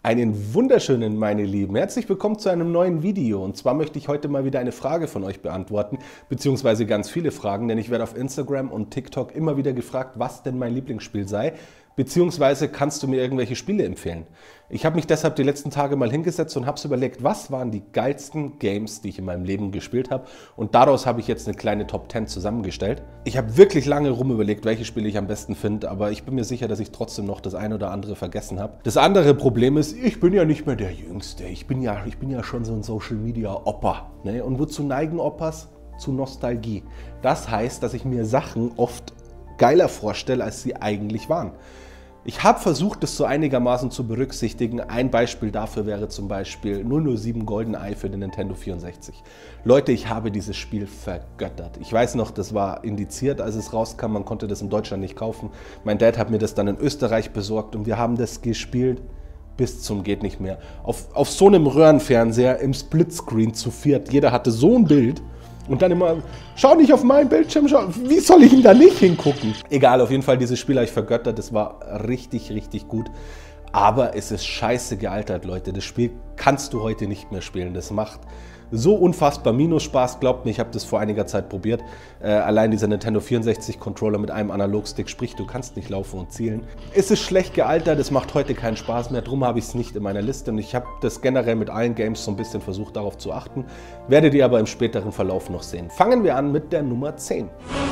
Einen wunderschönen, meine Lieben. Herzlich willkommen zu einem neuen Video. Und zwar möchte ich heute mal wieder eine Frage von euch beantworten, beziehungsweise ganz viele Fragen, denn ich werde auf Instagram und TikTok immer wieder gefragt, was denn mein Lieblingsspiel sei, beziehungsweise kannst du mir irgendwelche Spiele empfehlen? Ich habe mich deshalb die letzten Tage mal hingesetzt und habe es überlegt, was waren die geilsten Games, die ich in meinem Leben gespielt habe, und daraus habe ich jetzt eine kleine Top 10 zusammengestellt. Ich habe wirklich lange rumüberlegt, welche Spiele ich am besten finde, aber ich bin mir sicher, dass ich trotzdem noch das ein oder andere vergessen habe. Das andere Problem ist, ich bin ja nicht mehr der Jüngste, ich bin ja schon so ein Social Media Opa. Ne? Und wozu neigen Opas? Zu Nostalgie. Das heißt, dass ich mir Sachen oft geiler vorstelle, als sie eigentlich waren. Ich habe versucht, das so einigermaßen zu berücksichtigen. Ein Beispiel dafür wäre zum Beispiel 007 GoldenEye für den Nintendo 64. Leute, ich habe dieses Spiel vergöttert. Ich weiß noch, das war indiziert, als es rauskam. Man konnte das in Deutschland nicht kaufen. Mein Dad hat mir das dann in Österreich besorgt und wir haben das gespielt bis zum geht nicht mehr. Auf so einem Röhrenfernseher im Splitscreen zu viert. Jeder hatte so ein Bild. Und dann immer, schau nicht auf meinen Bildschirm, schau, wie soll ich denn da nicht hingucken? Egal, auf jeden Fall, dieses Spiel habe ich vergöttert, das war richtig, richtig gut. Aber es ist scheiße gealtert, Leute. Das Spiel kannst du heute nicht mehr spielen. Das macht so unfassbar Minus-Spaß, glaubt mir, ich habe das vor einiger Zeit probiert. Allein dieser Nintendo 64-Controller mit einem Analogstick, sprich, du kannst nicht laufen und zielen. Es ist schlecht gealtert, es macht heute keinen Spaß mehr, darum habe ich es nicht in meiner Liste. Und ich habe das generell mit allen Games so ein bisschen versucht, darauf zu achten. Werdet ihr aber im späteren Verlauf noch sehen. Fangen wir an mit der Nummer 10.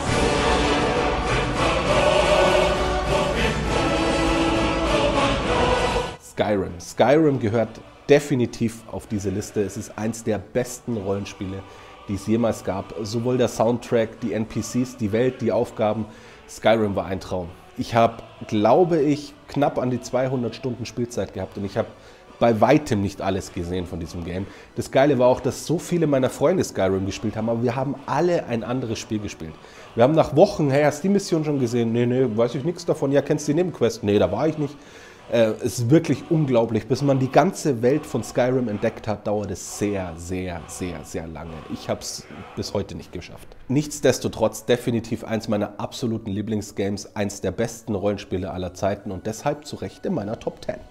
Skyrim. Skyrim gehört definitiv auf diese Liste. Es ist eins der besten Rollenspiele, die es jemals gab. Sowohl der Soundtrack, die NPCs, die Welt, die Aufgaben. Skyrim war ein Traum. Ich habe, glaube ich, knapp an die 200 Stunden Spielzeit gehabt und ich habe bei weitem nicht alles gesehen von diesem Game. Das Geile war auch, dass so viele meiner Freunde Skyrim gespielt haben, aber wir haben alle ein anderes Spiel gespielt. Wir haben nach Wochen, hey, hast du die Mission schon gesehen? Nee, weiß ich nichts davon. Ja, kennst du die Nebenquest? Nee, da war ich nicht. Es ist wirklich unglaublich. Bis man die ganze Welt von Skyrim entdeckt hat, dauert es sehr, sehr, sehr, sehr lange. Ich habe es bis heute nicht geschafft. Nichtsdestotrotz definitiv eins meiner absoluten Lieblingsgames, eins der besten Rollenspiele aller Zeiten und deshalb zu Recht in meiner Top 10.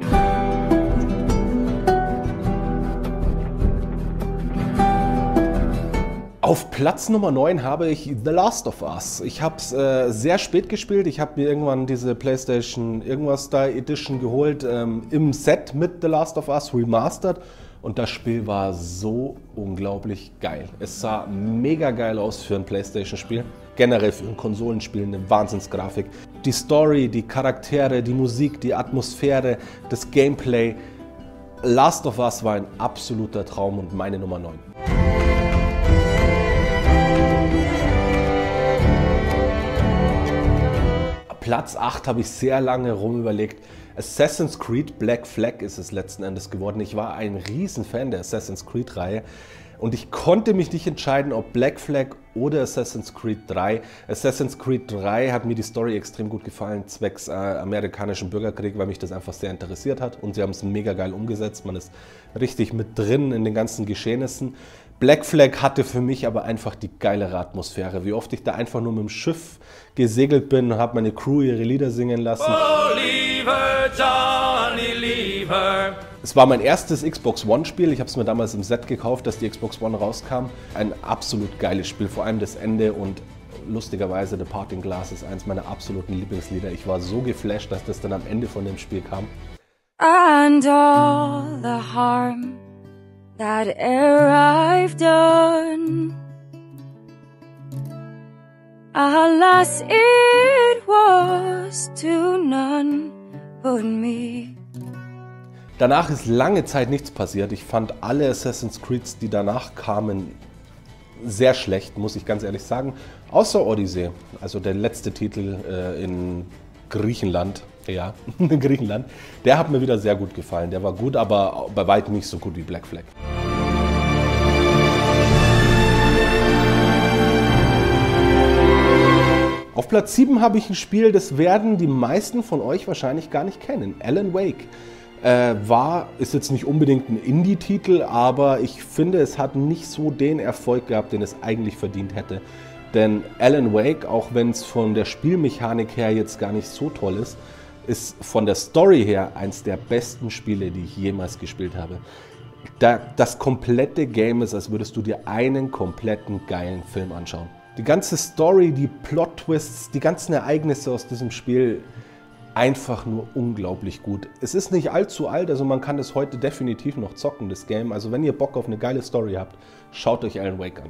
Auf Platz Nummer 9 habe ich The Last of Us. Ich habe es sehr spät gespielt. Ich habe mir irgendwann diese PlayStation irgendwas da Edition geholt im Set mit The Last of Us Remastered. Und das Spiel war so unglaublich geil. Es sah mega geil aus für ein PlayStation-Spiel. Generell für ein Konsolenspiel eine Wahnsinnsgrafik. Die Story, die Charaktere, die Musik, die Atmosphäre, das Gameplay. Last of Us war ein absoluter Traum und meine Nummer 9. Platz 8 habe ich sehr lange rumüberlegt. Assassin's Creed Black Flag ist es letzten Endes geworden. Ich war ein Riesenfan der Assassin's Creed-Reihe und ich konnte mich nicht entscheiden, ob Black Flag oder Assassin's Creed 3. Assassin's Creed 3 hat mir die Story extrem gut gefallen, zwecks amerikanischen Bürgerkrieg, weil mich das einfach sehr interessiert hat und sie haben es mega geil umgesetzt. Man ist richtig mit drin in den ganzen Geschehnissen. Black Flag hatte für mich aber einfach die geilere Atmosphäre. Wie oft ich da einfach nur mit dem Schiff gesegelt bin und habe meine Crew ihre Lieder singen lassen. Oh, lieber Johnny, lieber. Es war mein erstes Xbox One-Spiel. Ich habe es mir damals im Set gekauft, dass die Xbox One rauskam. Ein absolut geiles Spiel, vor allem das Ende und lustigerweise The Parting Glass ist eins meiner absoluten Lieblingslieder. Ich war so geflasht, dass das dann am Ende von dem Spiel kam. And all the harm that e'er I've done, alas, it was to none but me. Danach ist lange Zeit nichts passiert. Ich fand alle Assassin's Creeds, die danach kamen, sehr schlecht, muss ich ganz ehrlich sagen. Außer Odyssey, also der letzte Titel in Griechenland. Ja, in Griechenland. Der hat mir wieder sehr gut gefallen. Der war gut, aber bei weitem nicht so gut wie Black Flag. Auf Platz 7 habe ich ein Spiel, das werden die meisten von euch wahrscheinlich gar nicht kennen. Alan Wake. Ist jetzt nicht unbedingt ein Indie-Titel, aber ich finde, es hat nicht so den Erfolg gehabt, den es eigentlich verdient hätte. Denn Alan Wake, auch wenn es von der Spielmechanik her jetzt gar nicht so toll ist, ist von der Story her eins der besten Spiele, die ich jemals gespielt habe. Das komplette Game ist, als würdest du dir einen kompletten geilen Film anschauen. Die ganze Story, die Plot-Twists, die ganzen Ereignisse aus diesem Spiel, einfach nur unglaublich gut. Es ist nicht allzu alt, also man kann das heute definitiv noch zocken, das Game. Also wenn ihr Bock auf eine geile Story habt, schaut euch Alan Wake an.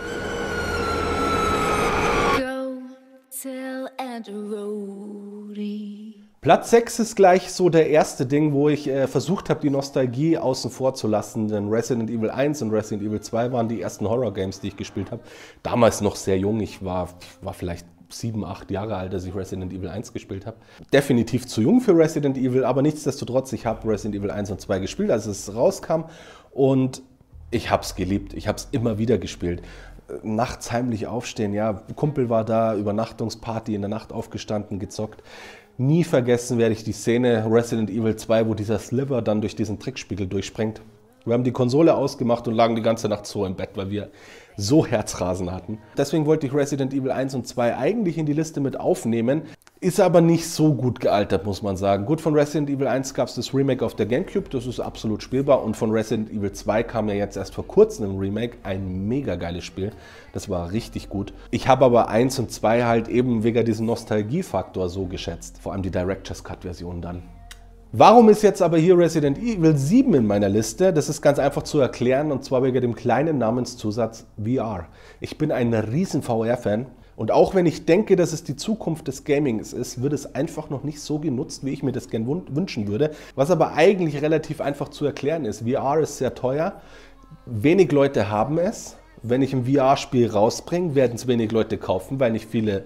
Platz 6 ist gleich so der erste Ding, wo ich versucht habe, die Nostalgie außen vor zu lassen, denn Resident Evil 1 und Resident Evil 2 waren die ersten Horror-Games, die ich gespielt habe. Damals noch sehr jung, ich war vielleicht 7, 8 Jahre alt, als ich Resident Evil 1 gespielt habe. Definitiv zu jung für Resident Evil, aber nichtsdestotrotz, ich habe Resident Evil 1 und 2 gespielt, als es rauskam und ich habe es geliebt, ich habe es immer wieder gespielt. Nachts heimlich aufstehen, ja, Kumpel war da, Übernachtungsparty, in der Nacht aufgestanden, gezockt. Nie vergessen werde ich die Szene Resident Evil 2, wo dieser Sliver dann durch diesen Trickspiegel durchspringt. Wir haben die Konsole ausgemacht und lagen die ganze Nacht so im Bett, weil wir so Herzrasen hatten. Deswegen wollte ich Resident Evil 1 und 2 eigentlich in die Liste mit aufnehmen. Ist aber nicht so gut gealtert, muss man sagen. Gut, von Resident Evil 1 gab es das Remake auf der Gamecube, das ist absolut spielbar. Und von Resident Evil 2 kam ja jetzt erst vor kurzem ein Remake, ein mega geiles Spiel. Das war richtig gut. Ich habe aber 1 und 2 halt eben wegen diesem Nostalgiefaktor so geschätzt. Vor allem die Director's Cut-Version dann. Warum ist jetzt aber hier Resident Evil 7 in meiner Liste? Das ist ganz einfach zu erklären und zwar wegen dem kleinen Namenszusatz VR. Ich bin ein riesen VR-Fan und auch wenn ich denke, dass es die Zukunft des Gamings ist, wird es einfach noch nicht so genutzt, wie ich mir das gerne wünschen würde. Was aber eigentlich relativ einfach zu erklären ist. VR ist sehr teuer, wenig Leute haben es. Wenn ich ein VR-Spiel rausbringe, werden es wenig Leute kaufen, weil nicht viele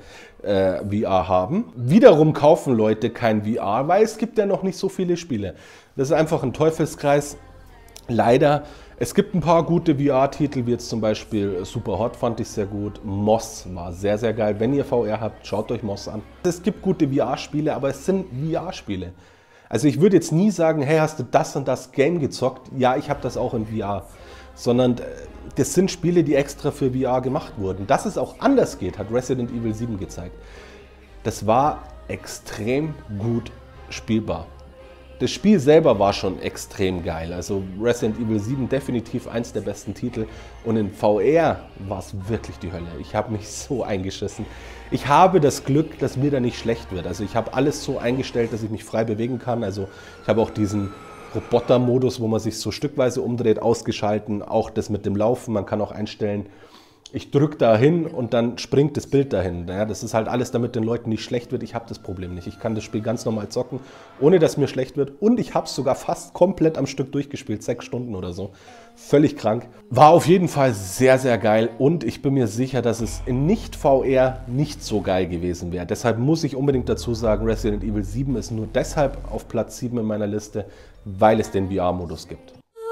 VR haben. Wiederum kaufen Leute kein VR, weil es gibt ja noch nicht so viele Spiele. Das ist einfach ein Teufelskreis. Leider, es gibt ein paar gute VR-Titel, wie jetzt zum Beispiel Superhot fand ich sehr gut. Moss war sehr, sehr geil. Wenn ihr VR habt, schaut euch Moss an. Es gibt gute VR-Spiele, aber es sind VR-Spiele. Also ich würde jetzt nie sagen, hey, hast du das und das Game gezockt? Ja, ich habe das auch in VR. Sondern das sind Spiele, die extra für VR gemacht wurden. Dass es auch anders geht, hat Resident Evil 7 gezeigt. Das war extrem gut spielbar. Das Spiel selber war schon extrem geil. Also Resident Evil 7 definitiv eins der besten Titel. Und in VR war es wirklich die Hölle. Ich habe mich so eingeschissen. Ich habe das Glück, dass mir da nicht schlecht wird. Also ich habe alles so eingestellt, dass ich mich frei bewegen kann. Also ich habe auch diesen Roboter-Modus, wo man sich so stückweise umdreht, ausgeschalten. Auch das mit dem Laufen, man kann auch einstellen, ich drücke da hin und dann springt das Bild dahin. Ja, das ist halt alles, damit den Leuten nicht schlecht wird. Ich habe das Problem nicht. Ich kann das Spiel ganz normal zocken, ohne dass mir schlecht wird. Und ich habe es sogar fast komplett am Stück durchgespielt, 6 Stunden oder so. Völlig krank. War auf jeden Fall sehr, sehr geil. Und ich bin mir sicher, dass es in Nicht-VR nicht so geil gewesen wäre. Deshalb muss ich unbedingt dazu sagen, Resident Evil 7 ist nur deshalb auf Platz 7 in meiner Liste, weil es den VR-Modus gibt.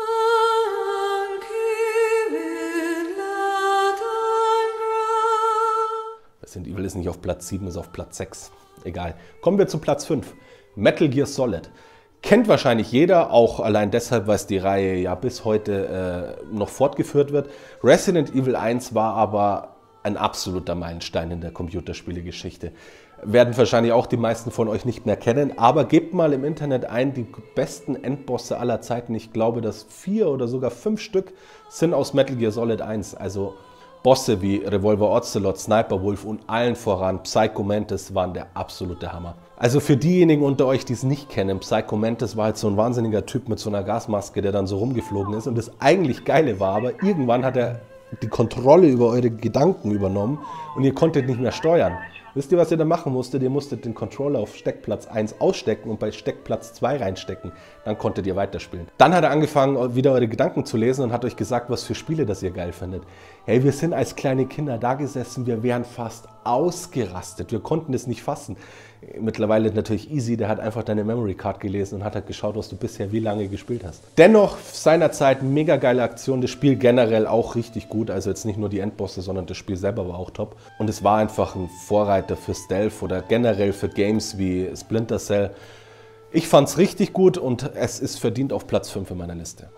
Resident Evil ist nicht auf Platz 7, ist auf Platz 6. Egal. Kommen wir zu Platz 5. Metal Gear Solid. Kennt wahrscheinlich jeder, auch allein deshalb, weil es die Reihe ja bis heute noch fortgeführt wird. Resident Evil 1 war aber ein absoluter Meilenstein in der Computerspielegeschichte. Werden wahrscheinlich auch die meisten von euch nicht mehr kennen, aber gebt mal im Internet ein, die besten Endbosse aller Zeiten. Ich glaube, dass 4 oder sogar 5 Stück sind aus Metal Gear Solid 1. Also Bosse wie Revolver Ocelot, Sniper Wolf und allen voran Psycho Mantis waren der absolute Hammer. Also für diejenigen unter euch, die es nicht kennen, Psycho Mantis war halt so ein wahnsinniger Typ mit so einer Gasmaske, der dann so rumgeflogen ist. Und das eigentlich Geile war, aber irgendwann hat er die Kontrolle über eure Gedanken übernommen und ihr konntet nicht mehr steuern. Wisst ihr, was ihr da machen musstet? Ihr musstet den Controller auf Steckplatz 1 ausstecken und bei Steckplatz 2 reinstecken. Dann konntet ihr weiterspielen. Dann hat er angefangen, wieder eure Gedanken zu lesen und hat euch gesagt, was für Spiele das ihr geil findet. Hey, wir sind als kleine Kinder da gesessen, wir wären fast ausgerastet. Wir konnten es nicht fassen. Mittlerweile natürlich easy, der hat einfach deine Memory Card gelesen und hat halt geschaut, was du bisher wie lange gespielt hast. Dennoch seinerzeit mega geile Aktion, das Spiel generell auch richtig gut, also jetzt nicht nur die Endbosse, sondern das Spiel selber war auch top. Und es war einfach ein Vorreiter für Stealth oder generell für Games wie Splinter Cell. Ich fand's richtig gut und es ist verdient auf Platz 5 in meiner Liste.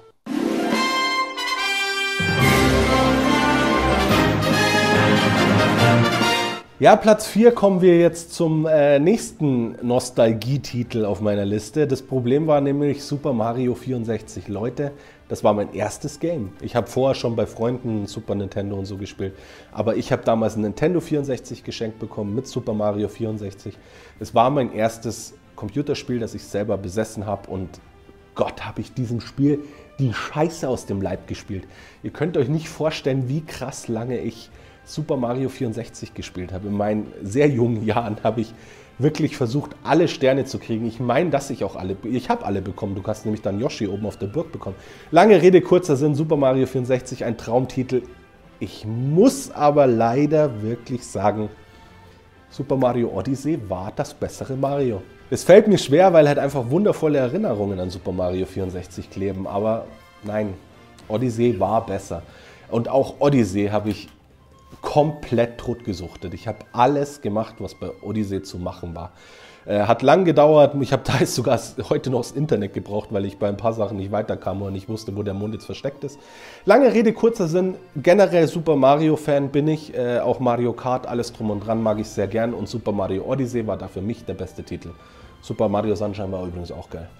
Ja, Platz 4 kommen wir jetzt zum nächsten Nostalgie-Titel auf meiner Liste. Das Problem war nämlich Super Mario 64. Leute, das war mein erstes Game. Ich habe vorher schon bei Freunden Super Nintendo und so gespielt, aber ich habe damals ein Nintendo 64 geschenkt bekommen mit Super Mario 64. Es war mein erstes Computerspiel, das ich selber besessen habe und Gott, habe ich diesem Spiel die Scheiße aus dem Leib gespielt. Ihr könnt euch nicht vorstellen, wie krass lange ich Super Mario 64 gespielt habe. In meinen sehr jungen Jahren habe ich wirklich versucht, alle Sterne zu kriegen. Ich meine, dass ich auch ich habe alle bekommen. Du hast nämlich dann Yoshi oben auf der Burg bekommen. Lange Rede, kurzer Sinn, Super Mario 64, ein Traumtitel. Ich muss aber leider wirklich sagen, Super Mario Odyssey war das bessere Mario. Es fällt mir schwer, weil halt einfach wundervolle Erinnerungen an Super Mario 64 kleben. Aber nein, Odyssey war besser. Und auch Odyssey habe ich komplett totgesuchtet. Ich habe alles gemacht, was bei Odyssey zu machen war. Hat lang gedauert. Ich habe da jetzt sogar heute noch das Internet gebraucht, weil ich bei ein paar Sachen nicht weiterkam und nicht wusste, wo der Mond jetzt versteckt ist. Lange Rede, kurzer Sinn. Generell Super Mario-Fan bin ich. Auch Mario Kart, alles drum und dran mag ich sehr gern. Und Super Mario Odyssey war da für mich der beste Titel. Super Mario Sunshine war übrigens auch geil.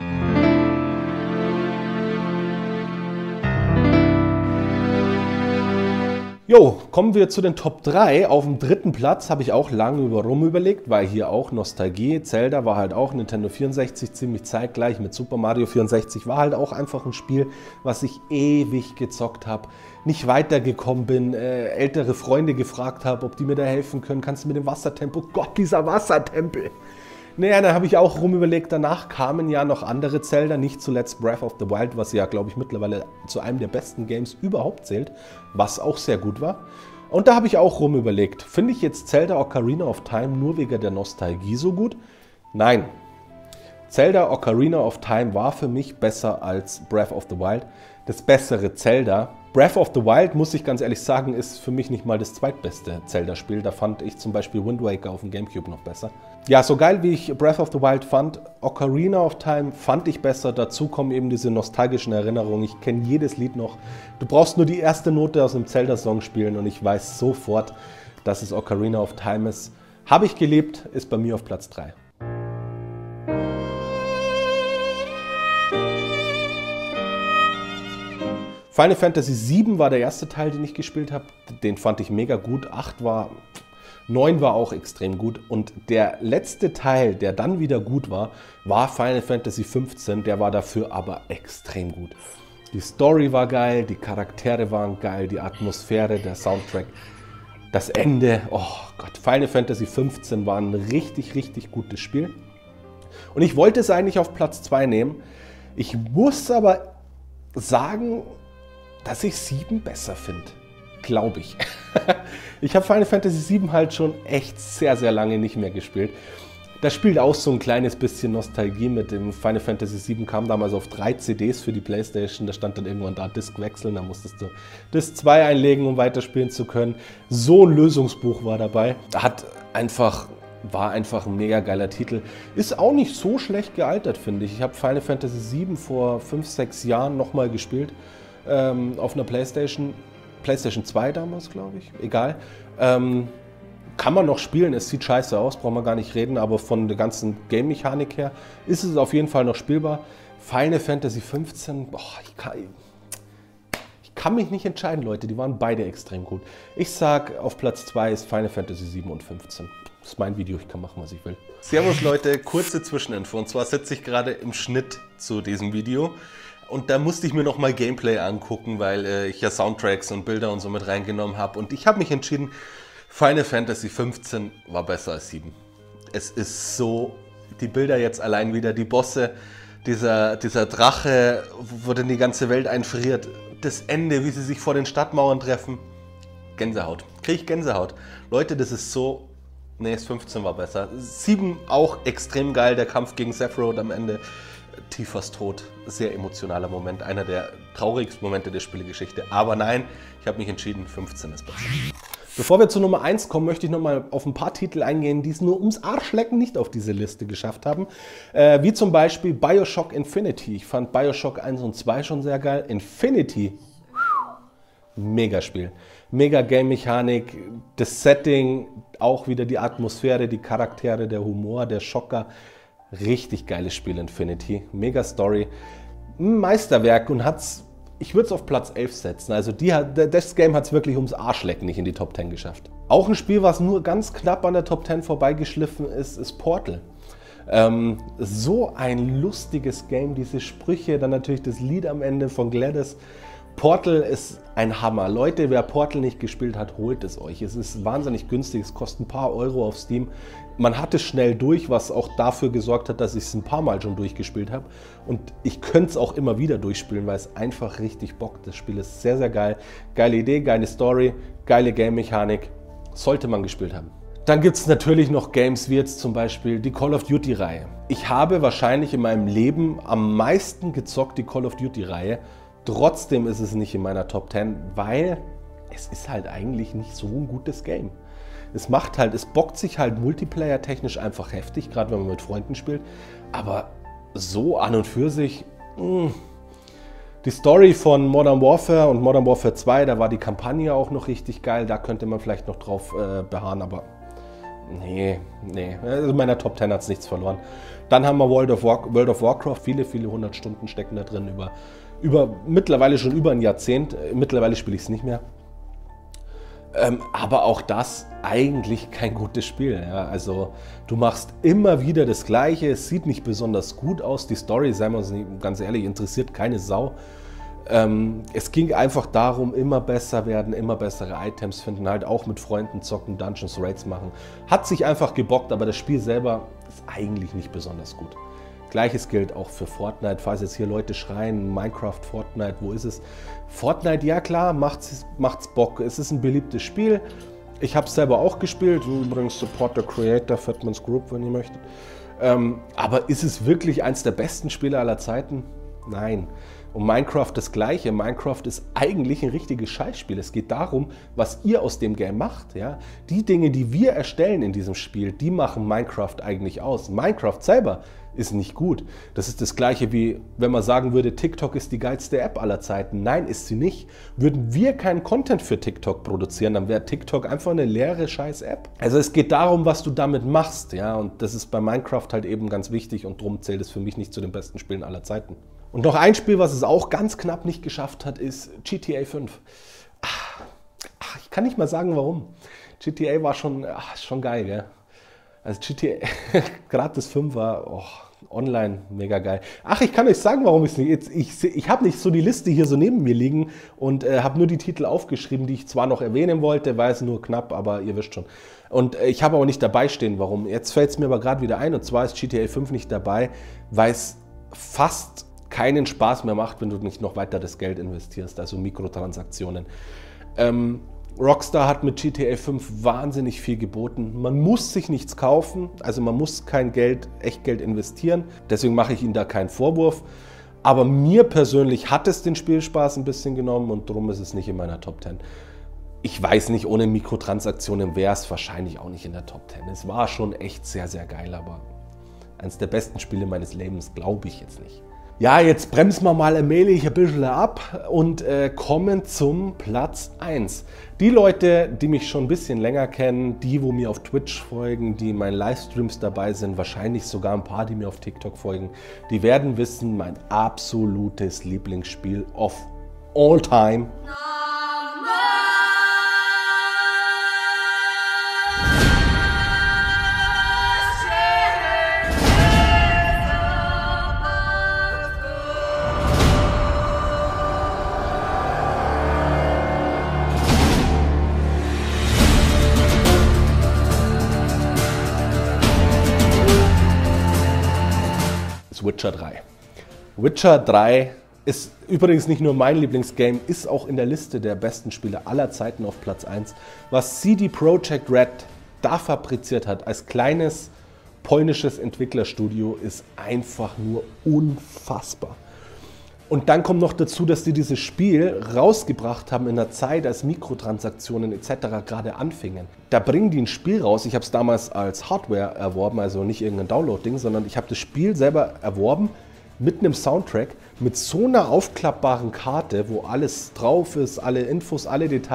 Jo, kommen wir zu den Top 3. Auf dem dritten Platz habe ich auch lange überlegt, weil hier auch Nostalgie. Zelda war halt auch Nintendo 64 ziemlich zeitgleich mit Super Mario 64. War halt auch einfach ein Spiel, was ich ewig gezockt habe. Nicht weitergekommen bin, ältere Freunde gefragt habe, ob die mir da helfen können. Kannst du mit dem Wassertempel? Oh Gott, dieser Wassertempel! Naja, da habe ich auch rumüberlegt, danach kamen ja noch andere Zelda, nicht zuletzt Breath of the Wild, was ja, glaube ich, mittlerweile zu einem der besten Games überhaupt zählt, was auch sehr gut war. Und da habe ich auch rumüberlegt, finde ich jetzt Zelda Ocarina of Time nur wegen der Nostalgie so gut? Nein. Zelda Ocarina of Time war für mich besser als Breath of the Wild. Das bessere Zelda. Breath of the Wild, muss ich ganz ehrlich sagen, ist für mich nicht mal das zweitbeste Zelda-Spiel. Da fand ich zum Beispiel Wind Waker auf dem Gamecube noch besser. Ja, so geil wie ich Breath of the Wild fand, Ocarina of Time fand ich besser. Dazu kommen eben diese nostalgischen Erinnerungen. Ich kenne jedes Lied noch. Du brauchst nur die erste Note aus einem Zelda-Song spielen und ich weiß sofort, dass es Ocarina of Time ist. Habe ich geliebt, ist bei mir auf Platz 3. Final Fantasy VII war der erste Teil, den ich gespielt habe. Den fand ich mega gut. 9 war auch extrem gut. Und der letzte Teil, der dann wieder gut war, war Final Fantasy 15. Der war dafür aber extrem gut. Die Story war geil, die Charaktere waren geil, die Atmosphäre, der Soundtrack, das Ende. Oh Gott, Final Fantasy 15 war ein richtig, richtig gutes Spiel. Und ich wollte es eigentlich auf Platz 2 nehmen. Ich muss aber sagen, dass ich 7 besser finde. Glaube ich. Ich habe Final Fantasy 7 halt schon echt sehr, sehr lange nicht mehr gespielt. Da spielt auch so ein kleines bisschen Nostalgie mit dem Final Fantasy 7. Kam damals auf 3 CDs für die Playstation. Da stand dann irgendwann da Disc wechseln. Da musstest du Disc 2 einlegen, um weiterspielen zu können. So ein Lösungsbuch war dabei. War einfach ein mega geiler Titel. Ist auch nicht so schlecht gealtert, finde ich. Ich habe Final Fantasy 7 vor 5, 6 Jahren nochmal gespielt. Auf einer PlayStation 2 damals, glaube ich. Egal. Kann man noch spielen, es sieht scheiße aus, brauchen wir gar nicht reden, aber von der ganzen Game-Mechanik her ist es auf jeden Fall noch spielbar. Final Fantasy 15, boah, ich kann mich nicht entscheiden, Leute, die waren beide extrem gut. Ich sag, auf Platz 2 ist Final Fantasy 7 und 15. Das ist mein Video, ich kann machen, was ich will. Servus Leute, kurze Zwischeninfo. Und zwar sitze ich gerade im Schnitt zu diesem Video. Und da musste ich mir nochmal Gameplay angucken, weil ich ja Soundtracks und Bilder und so mit reingenommen habe. Und ich habe mich entschieden, Final Fantasy 15 war besser als 7. Es ist so, die Bilder jetzt allein wieder, die Bosse, dieser Drache, wo dann die ganze Welt einfriert. Das Ende, wie sie sich vor den Stadtmauern treffen. Gänsehaut. Kriege ich Gänsehaut. Leute, das ist so... Nee, das 15 war besser. 7 auch extrem geil, der Kampf gegen Sephiroth am Ende. Tiefers Tod, sehr emotionaler Moment, einer der traurigsten Momente der Spielegeschichte. Aber nein, ich habe mich entschieden, 15 ist besser. Bevor wir zu Nummer 1 kommen, möchte ich nochmal auf ein paar Titel eingehen, die es nur ums Arschlecken nicht auf diese Liste geschafft haben. Wie zum Beispiel Bioshock Infinity. Ich fand Bioshock 1 und 2 schon sehr geil. Infinity, Megaspiel. Mega Game-Mechanik, das Setting, auch wieder die Atmosphäre, die Charaktere, der Humor, der Schocker. Richtig geiles Spiel Infinity, mega Story, ein Meisterwerk und ich würde es auf Platz 11 setzen. Also das Game hat es wirklich ums Arschlecken nicht in die Top 10 geschafft. Auch ein Spiel, was nur ganz knapp an der Top 10 vorbeigeschliffen ist, ist Portal. So ein lustiges Game, diese Sprüche, dann natürlich das Lied am Ende von Gladys. Portal ist ein Hammer. Leute, wer Portal nicht gespielt hat, holt es euch. Es ist wahnsinnig günstig, es kostet ein paar Euro auf Steam. Man hat es schnell durch, was auch dafür gesorgt hat, dass ich es ein paar Mal schon durchgespielt habe. Und ich könnte es auch immer wieder durchspielen, weil es einfach richtig bockt. Das Spiel ist sehr, sehr geil. Geile Idee, geile Story, geile Game-Mechanik. Sollte man gespielt haben. Dann gibt es natürlich noch Games wie jetzt zum Beispiel die Call of Duty-Reihe. Ich habe wahrscheinlich in meinem Leben am meisten gezockt die Call of Duty-Reihe. Trotzdem ist es nicht in meiner Top 10, weil es ist halt eigentlich nicht so ein gutes Game. Es bockt sich halt multiplayer-technisch einfach heftig, gerade wenn man mit Freunden spielt. Aber so an und für sich, die Story von Modern Warfare und Modern Warfare 2, da war die Kampagne auch noch richtig geil. Da könnte man vielleicht noch drauf beharren, aber nee. Also in meiner Top 10 hat es nichts verloren. Dann haben wir World of Warcraft, viele 100 Stunden stecken da drin, mittlerweile schon über ein Jahrzehnt. Mittlerweile spiele ich es nicht mehr. Aber auch das eigentlich kein gutes Spiel. Ja. Also du machst immer wieder das Gleiche, es sieht nicht besonders gut aus. Die Story, seien wir uns ganz ehrlich, interessiert keine Sau. Es ging einfach darum, immer besser werden, immer bessere Items finden, halt auch mit Freunden zocken, Dungeons, Raids machen. Hat sich einfach gebockt, aber das Spiel selber ist eigentlich nicht besonders gut. Gleiches gilt auch für Fortnite, falls jetzt hier Leute schreien, Minecraft, Fortnite, wo ist es? Fortnite, ja klar, macht's Bock, es ist ein beliebtes Spiel. Ich habe es selber auch gespielt, übrigens Support the Creator, Fatman's Group, wenn ihr möchtet. Aber ist es wirklich eins der besten Spiele aller Zeiten? Nein. Und Minecraft das Gleiche. Minecraft ist eigentlich ein richtiges Scheißspiel. Es geht darum, was ihr aus dem Game macht. Ja? Die Dinge, die wir erstellen in diesem Spiel, die machen Minecraft eigentlich aus. Minecraft selber ist nicht gut. Das ist das Gleiche wie, wenn man sagen würde, TikTok ist die geilste App aller Zeiten. Nein, ist sie nicht. Würden wir keinen Content für TikTok produzieren, dann wäre TikTok einfach eine leere Scheiß-App. Also es geht darum, was du damit machst. Ja? Und das ist bei Minecraft halt eben ganz wichtig und darum zählt es für mich nicht zu den besten Spielen aller Zeiten. Und noch ein Spiel, was es auch ganz knapp nicht geschafft hat, ist GTA 5. Ich kann nicht mal sagen, warum. GTA war schon geil, gell? Also GTA, gerade das 5 war online mega geil. Ich kann euch sagen, warum ich es nicht. Ich habe nicht so die Liste hier so neben mir liegen und habe nur die Titel aufgeschrieben, die ich zwar noch erwähnen wollte, war es nur knapp, aber ihr wisst schon. Und ich habe auch nicht dabei stehen, warum. Jetzt fällt es mir aber gerade wieder ein, und zwar ist GTA 5 nicht dabei, weil es fast keinen Spaß mehr macht, wenn du nicht noch weiter das Geld investierst, also Mikrotransaktionen. Rockstar hat mit GTA 5 wahnsinnig viel geboten. Man muss sich nichts kaufen, also man muss kein Echtgeld investieren. Deswegen mache ich Ihnen da keinen Vorwurf. Aber mir persönlich hat es den Spielspaß ein bisschen genommen und darum ist es nicht in meiner Top 10. Ich weiß nicht, ohne Mikrotransaktionen wäre es wahrscheinlich auch nicht in der Top 10. Es war schon echt sehr, sehr geil, aber eines der besten Spiele meines Lebens glaube ich jetzt nicht. Ja, jetzt bremsen wir mal allmählich ein bisschen ab und kommen zum Platz 1. Die Leute, die mich schon ein bisschen länger kennen, die, wo mir auf Twitch folgen, die in meinen Livestreams dabei sind, wahrscheinlich sogar ein paar, die mir auf TikTok folgen, die werden wissen, mein absolutes Lieblingsspiel of all time. Witcher 3. Witcher 3 ist übrigens nicht nur mein Lieblingsgame, ist auch in der Liste der besten Spiele aller Zeiten auf Platz 1. Was CD Projekt Red da fabriziert hat als kleines polnisches Entwicklerstudio ist einfach nur unfassbar. Und dann kommt noch dazu, dass die dieses Spiel rausgebracht haben in einer Zeit, als Mikrotransaktionen etc. gerade anfingen. Da bringen die ein Spiel raus, ich habe es damals als Hardware erworben, also nicht irgendein Download-Ding, sondern ich habe das Spiel selber erworben mit einem Soundtrack, mit so einer aufklappbaren Karte, wo alles drauf ist, alle Infos, alle Details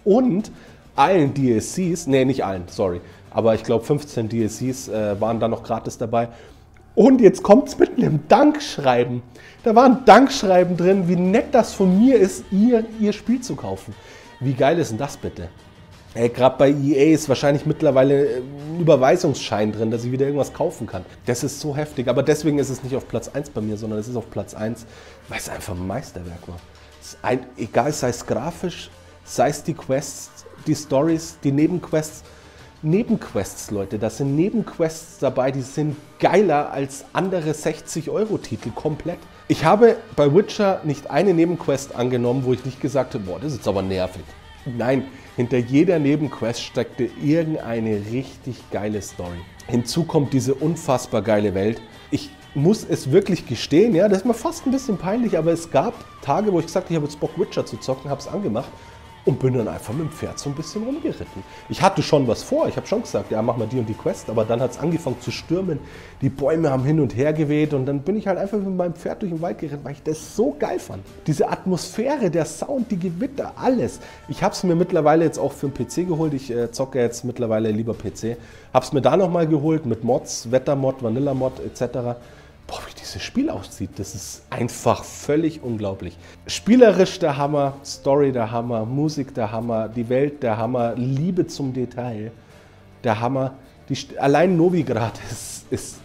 und allen DLCs, nee, nicht allen, sorry, aber ich glaube 15 DLCs waren da noch gratis dabei. Und jetzt kommt es mit einem Dankschreiben. Da war ein Dankschreiben drin, wie nett das von mir ist, ihr Spiel zu kaufen. Wie geil ist denn das bitte? Ey, gerade bei EA ist wahrscheinlich mittlerweile ein Überweisungsschein drin, dass ich wieder irgendwas kaufen kann. Das ist so heftig, aber deswegen ist es nicht auf Platz 1 bei mir, sondern es ist auf Platz 1, weil es einfach ein Meisterwerk war. Egal, sei es grafisch, sei es die Quests, die Stories, die Nebenquests. Nebenquests, Leute, da sind Nebenquests dabei, die sind geiler als andere 60-Euro-Titel komplett. Ich habe bei Witcher nicht eine Nebenquest angenommen, wo ich nicht gesagt habe, boah, das ist jetzt aber nervig. Nein, hinter jeder Nebenquest steckte irgendeine richtig geile Story. Hinzu kommt diese unfassbar geile Welt. Ich muss es wirklich gestehen, ja, das ist mir fast ein bisschen peinlich, aber es gab Tage, wo ich gesagt habe, ich habe jetzt Bock, Witcher zu zocken, habe es angemacht und bin dann einfach mit dem Pferd so ein bisschen rumgeritten. Ich hatte schon was vor, ich habe schon gesagt, ja, mach mal die und die Quest, aber dann hat es angefangen zu stürmen, die Bäume haben hin und her geweht und dann bin ich halt einfach mit meinem Pferd durch den Wald geritten, weil ich das so geil fand. Diese Atmosphäre, der Sound, die Gewitter, alles. Ich habe es mir mittlerweile jetzt auch für den PC geholt, ich zocke jetzt mittlerweile lieber PC. Habe es mir da nochmal geholt mit Mods, Wettermod, Vanilla-Mod etc. Boah, wie dieses Spiel aussieht, das ist einfach völlig unglaublich. Spielerisch der Hammer, Story der Hammer, Musik der Hammer, die Welt der Hammer, Liebe zum Detail der Hammer. Allein Novigrad ist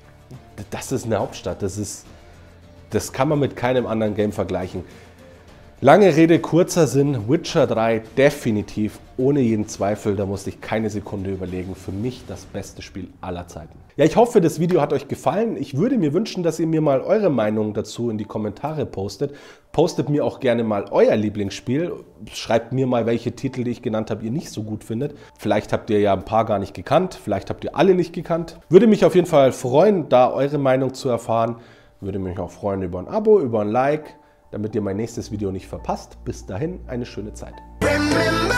eine Hauptstadt, das kann man mit keinem anderen Game vergleichen. Lange Rede, kurzer Sinn, Witcher 3 definitiv, ohne jeden Zweifel, da musste ich keine Sekunde überlegen, für mich das beste Spiel aller Zeiten. Ja, ich hoffe, das Video hat euch gefallen. Ich würde mir wünschen, dass ihr mir mal eure Meinung dazu in die Kommentare postet. Postet mir auch gerne mal euer Lieblingsspiel. Schreibt mir mal, welche Titel, die ich genannt habe, ihr nicht so gut findet. Vielleicht habt ihr ja ein paar gar nicht gekannt, vielleicht habt ihr alle nicht gekannt. Würde mich auf jeden Fall freuen, da eure Meinung zu erfahren. Würde mich auch freuen über ein Abo, über ein Like, damit ihr mein nächstes Video nicht verpasst. Bis dahin, eine schöne Zeit.